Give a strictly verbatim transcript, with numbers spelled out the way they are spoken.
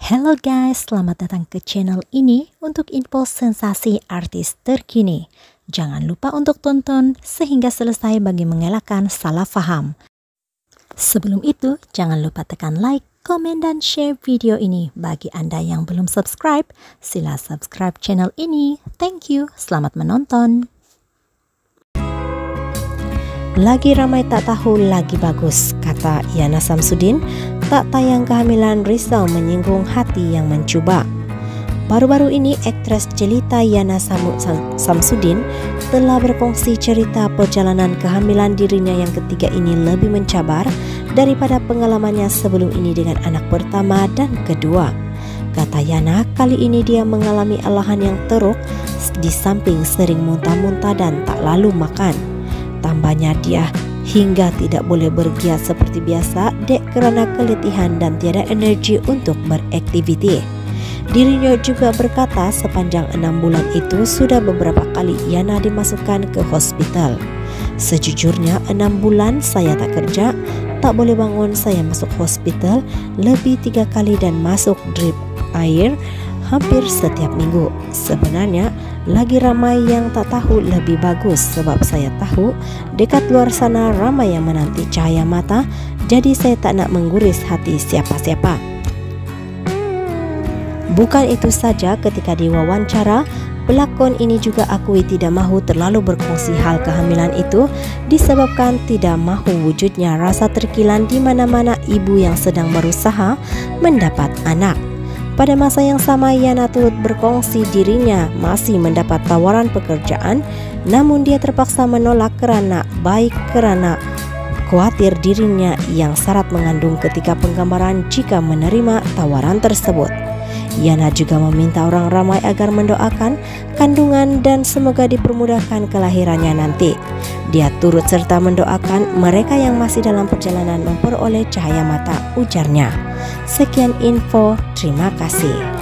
Hello guys, selamat datang ke channel ini untuk info sensasi artis terkini. Jangan lupa untuk tonton sehingga selesai bagi mengelakkan salah paham. Sebelum itu, jangan lupa tekan like, komen, dan share video ini. Bagi Anda yang belum subscribe, sila subscribe channel ini. Thank you, selamat menonton. Lagi ramai tak tahu lagi bagus, kata Yana Samsudin. Tak tayang kehamilan risau menyinggung hati yang mencuba. Baru-baru ini aktris jelita Yana Samsudin telah berkongsi cerita perjalanan kehamilan dirinya yang ketiga ini lebih mencabar daripada pengalamannya sebelum ini dengan anak pertama dan kedua. Kata Yana, kali ini dia mengalami alahan yang teruk di samping sering muntah-muntah dan tak lalu makan. Tambahnya dia hingga tidak boleh bergiat seperti biasa dek kerana keletihan dan tiada energi untuk beraktiviti. Dirinya juga berkata sepanjang enam bulan itu sudah beberapa kali Yana dimasukkan ke hospital. Sejujurnya enam bulan saya tak kerja, tak boleh bangun, saya masuk hospital lebih tiga kali dan masuk drip air hampir setiap minggu. Sebenarnya lagi ramai yang tak tahu lebih bagus sebab saya tahu dekat luar sana ramai yang menanti cahaya mata, jadi saya tak nak mengguris hati siapa-siapa. Bukan itu saja, ketika diwawancara, pelakon ini juga akui tidak mahu terlalu berkongsi hal kehamilan itu disebabkan tidak mahu wujudnya rasa terkilan di mana-mana ibu yang sedang berusaha mendapat anak. Pada masa yang sama, Yana turut berkongsi dirinya masih mendapat tawaran pekerjaan, namun dia terpaksa menolak kerana baik kerana khawatir dirinya yang syarat mengandung ketika penggambaran jika menerima tawaran tersebut. Yana juga meminta orang ramai agar mendoakan kandungan dan semoga dipermudahkan kelahirannya nanti. Dia turut serta mendoakan mereka yang masih dalam perjalanan memperoleh cahaya mata, ujarnya. Sekian info, terima kasih.